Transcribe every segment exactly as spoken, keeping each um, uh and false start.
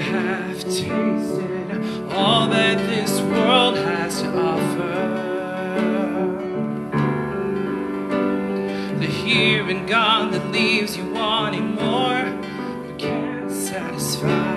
have tasted all that this world has to offer. The here and gone that leaves you wanting more, but can't satisfy.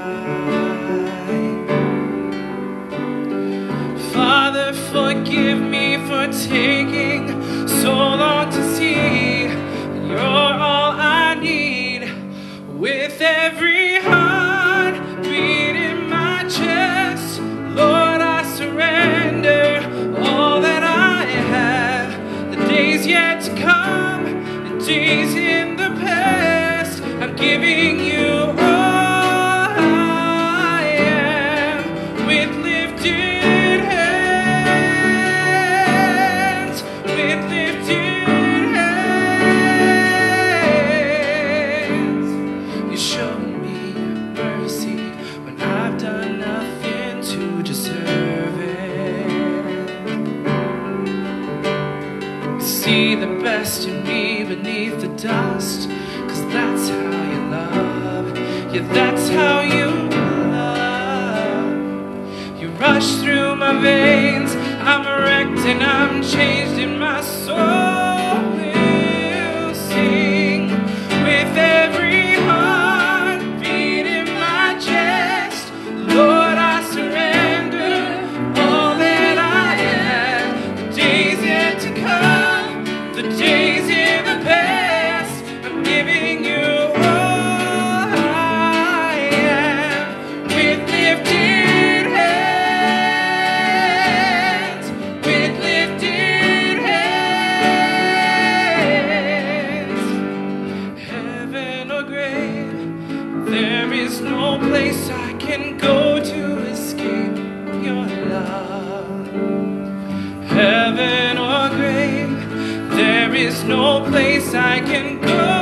Father, forgive me for taking so long to see that you're all I need. With every heartbeat in my chest, Lord, I surrender all that I have. The days yet to come, the days in the past, I'm giving you all I am. With lifted hands, with lifted hands, you show me mercy when I've done nothing to deserve it. You see the best in me beneath the dust, 'cause that's how you love. Yeah, that's how you love. You rush through my veins, I'm wrecked and I'm changed in my soul. Will sing with every heartbeat in my chest. Lord, I surrender all that I am. The days yet to come, the days in the past, I'm giving you all I am. With lifted hands, with lifted hands. Heaven or grave, there is no place I can go to escape your love. Heaven or grave, there is no place I can go